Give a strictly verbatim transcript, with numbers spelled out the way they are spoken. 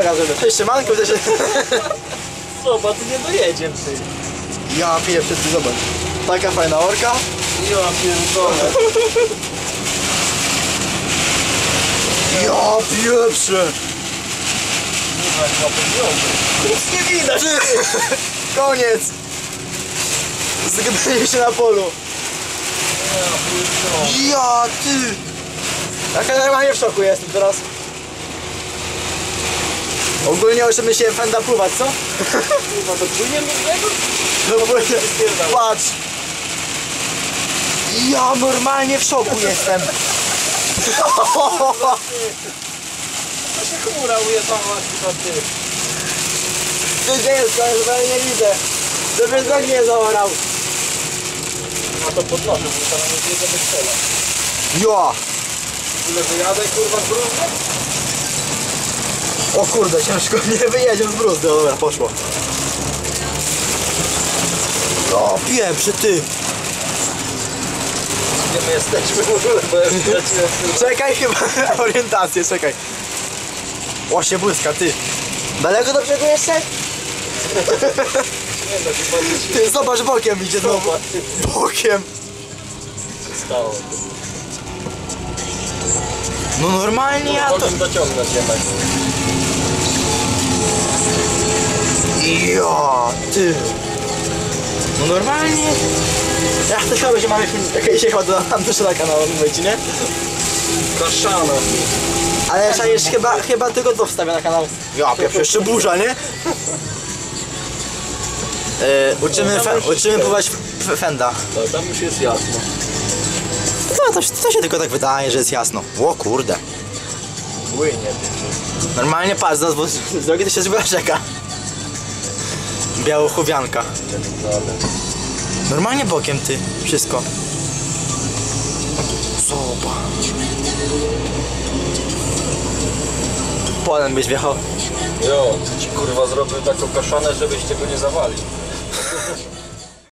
vloga zrobię. Cześć, siemanko, też... Zobacz, tu nie dojedziemy, ty. Ja pierwszy, ty zobacz. Taka fajna orka. Ja pierdolę. Ja pierwszy. Nic nie widać. Koniec. Zgadanie się na polu. Ja, ty. Ja normalnie w szoku jestem teraz. Ogólnie już myślałem fenda pływać, co? Kurwa, to płyniemy do tego? No płynie. Patrz. Ja normalnie w szoku jestem. To się chmura ujebała, chyba ty. Ty gdzie jest, że ja nie widzę. Żeby nogi nie zaorał. A to podnoszę, bo tam nie jedziemy strzela. Ja. Ile wyjadę, kurwa, z bruzdy? O kurde, ciężko, nie wyjedziemy z bruzdy. No dobra, poszło. O, pieprzy, ty. Gdzie my jesteśmy w ogóle, bo ja straciłem kurwa. Czekaj, chyba orientację, czekaj. O, się błyska, ty. Daleko do brzegu jeszcze? Nie no, chyba nic się Ty, zobacz, bokiem idzie znowu. Zobacz, ty, Bokiem. co stało. No normalnie ja to... Mogę dociągnąć jednak. Ja, ty. No normalnie. Ja to chyba będzie mamy jakieś jechał do Antoszela kanału, mówicie, nie? Kaszana. Ale czaisz, chyba, chyba tylko to wstawia na kanał. Ja, pierwszy jeszcze burza, nie? Yy, uczymy, fen, uczymy pływać f- fenda. No, tam już jest jasno. To, to, to się tylko tak wydaje, że jest jasno. O kurde. Płynie ty. Normalnie patrz, zaraz, bo z drogi to się zbyła rzeka. Białochowianka. Normalnie bokiem, ty. Wszystko. Zobacz. Polem byś wjechał. Jo, ci kurwa zrobił taką kaszanę, żebyś tego nie zawalił.